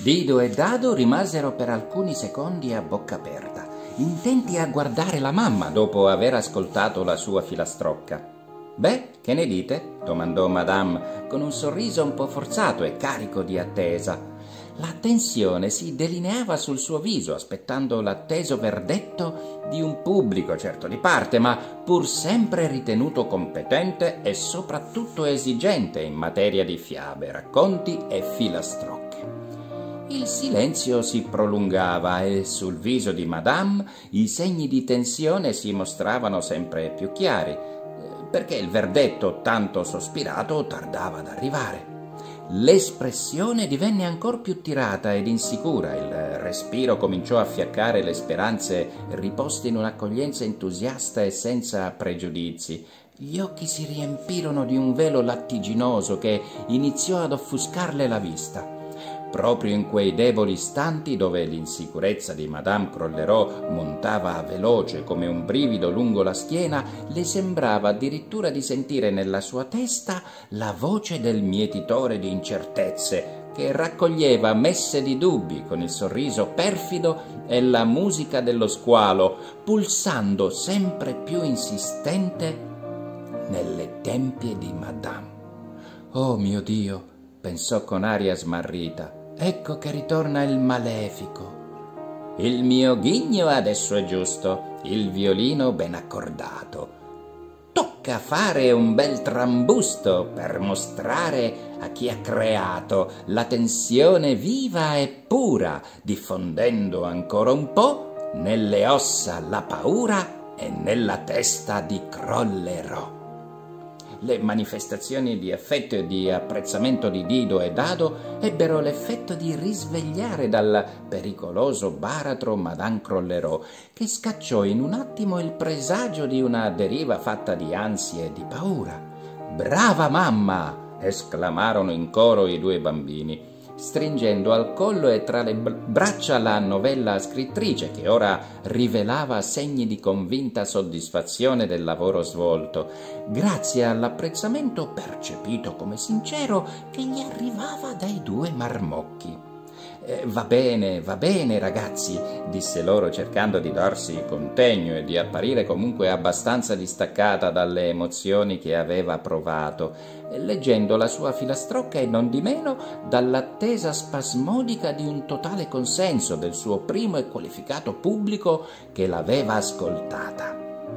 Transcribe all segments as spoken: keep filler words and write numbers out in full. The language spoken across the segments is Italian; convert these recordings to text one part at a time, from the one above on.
Dido e Dado rimasero per alcuni secondi a bocca aperta, intenti a guardare la mamma dopo aver ascoltato la sua filastrocca. «Beh, che ne dite?» domandò Madame con un sorriso un po' forzato e carico di attesa. La tensione si delineava sul suo viso, aspettando l'atteso verdetto di un pubblico certo di parte, ma pur sempre ritenuto competente e soprattutto esigente in materia di fiabe, racconti e filastrocche. Il silenzio si prolungava e sul viso di Madame i segni di tensione si mostravano sempre più chiari, perché il verdetto tanto sospirato tardava ad arrivare. L'espressione divenne ancor più tirata ed insicura, il respiro cominciò a fiaccare le speranze riposte in un'accoglienza entusiasta e senza pregiudizi. Gli occhi si riempirono di un velo lattiginoso che iniziò ad offuscarle la vista. Proprio in quei deboli istanti dove l'insicurezza di Madame Crollerò montava veloce come un brivido lungo la schiena, le sembrava addirittura di sentire nella sua testa la voce del mietitore di incertezze che raccoglieva messe di dubbi con il sorriso perfido e la musica dello squalo, pulsando sempre più insistente nelle tempie di Madame. «Oh mio Dio!» pensò con aria smarrita. «Ecco che ritorna il malefico. Il mio ghigno adesso è giusto, il violino ben accordato. Tocca fare un bel trambusto per mostrare a chi ha creato la tensione viva e pura, diffondendo ancora un po' nelle ossa la paura e nella testa di Crollerò». Le manifestazioni di affetto e di apprezzamento di Dido e Dado ebbero l'effetto di risvegliare dal pericoloso baratro Madame Crollerò, che scacciò in un attimo il presagio di una deriva fatta di ansie e di paura. «Brava mamma!» esclamarono in coro i due bambini, stringendo al collo e tra le braccia la novella scrittrice, che ora rivelava segni di convinta soddisfazione del lavoro svolto, grazie all'apprezzamento percepito come sincero che gli arrivava dai due marmocchi. Eh, «Va bene, va bene, ragazzi», disse loro cercando di darsi contegno e di apparire comunque abbastanza distaccata dalle emozioni che aveva provato, leggendo la sua filastrocca e non di meno dall'attesa spasmodica di un totale consenso del suo primo e qualificato pubblico che l'aveva ascoltata.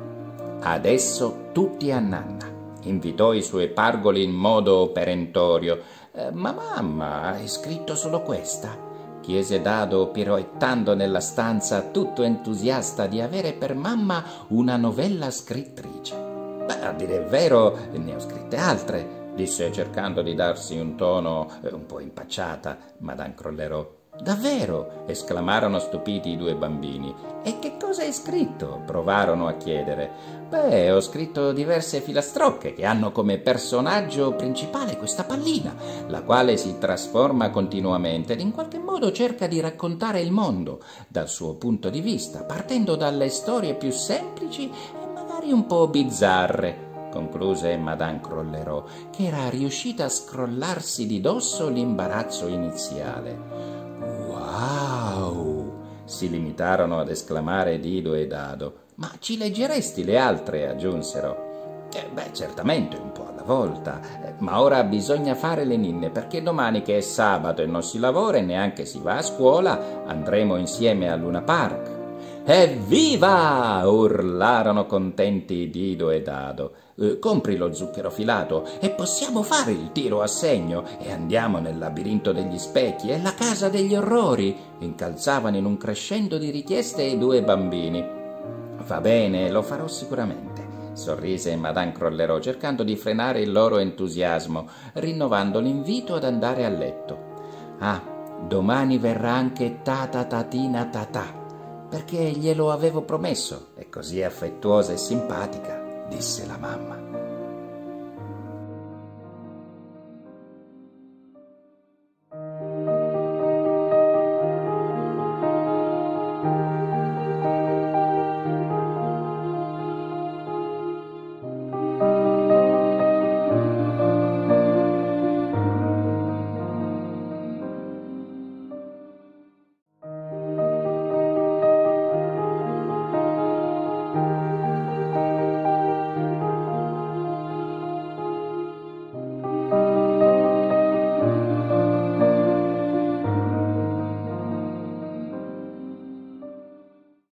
«Adesso tutti a nanna», invitò i suoi pargoli in modo perentorio. Eh, «Ma mamma, hai scritto solo questa?» chiese Dado, piroettando nella stanza, tutto entusiasta di avere per mamma una novella scrittrice. «Beh, a dire il vero, ne ho scritte altre», disse cercando di darsi un tono eh, un po' impacciata Madame Crollerò. «Davvero?» esclamarono stupiti i due bambini. «E che cosa hai scritto?» provarono a chiedere. «Beh, ho scritto diverse filastrocche che hanno come personaggio principale questa pallina, la quale si trasforma continuamente ed in qualche modo cerca di raccontare il mondo dal suo punto di vista, partendo dalle storie più semplici e magari un po' bizzarre», concluse Madame Crollerò, che era riuscita a scrollarsi di dosso l'imbarazzo iniziale. «Wow!» si limitarono ad esclamare Dido e Dado. «Ma ci leggeresti le altre?» aggiunsero. Eh, «Beh, certamente, un po' alla volta, eh, ma ora bisogna fare le ninne, perché domani, che è sabato e non si lavora e neanche si va a scuola, andremo insieme a Luna Park». «Evviva!» urlarono contenti Dido e Dado. Eh, «compri lo zucchero filato e possiamo fare il tiro a segno e andiamo nel labirinto degli specchi e la casa degli orrori», incalzavano in un crescendo di richieste i due bambini. «Va bene, lo farò sicuramente», sorrise Madame Crollerò, cercando di frenare il loro entusiasmo, rinnovando l'invito ad andare a letto. «Ah, domani verrà anche Tata Tatina Tatà, perché glielo avevo promesso, è così affettuosa e simpatica», disse la mamma.